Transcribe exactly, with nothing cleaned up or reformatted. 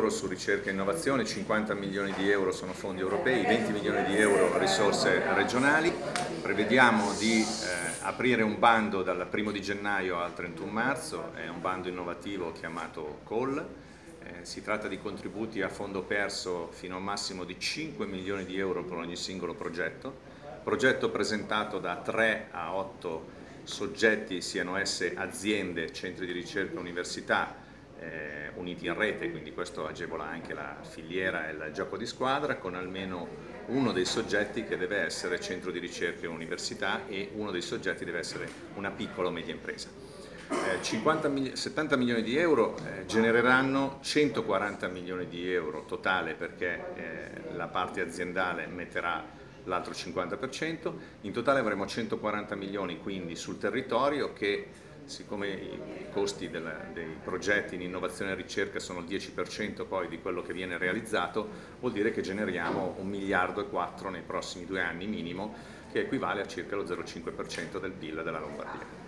euro su ricerca e innovazione, cinquanta milioni di euro sono fondi europei, venti milioni di euro risorse regionali. Prevediamo di eh, aprire un bando dal primo di gennaio al trentuno marzo, è un bando innovativo chiamato C A L. Eh, si tratta di contributi a fondo perso fino a un massimo di cinque milioni di euro per ogni singolo progetto. Progetto presentato da tre a otto soggetti, siano esse aziende, centri di ricerca, università, eh, uniti in rete, quindi questo agevola anche la filiera e il gioco di squadra, con almeno uno dei soggetti che deve essere centro di ricerca e università e uno dei soggetti deve essere una piccola o media impresa. Eh, cinquanta, settanta milioni di euro eh, genereranno centoquaranta milioni di euro totale, perché eh, la parte aziendale metterà l'altro cinquanta per cento, in totale avremo centoquaranta milioni quindi sul territorio che, siccome i costi del, dei progetti in innovazione e ricerca sono il dieci per cento poi di quello che viene realizzato, vuol dire che generiamo un miliardo e quattro nei prossimi due anni minimo, che equivale a circa lo zero virgola cinque per cento del P I L della Lombardia.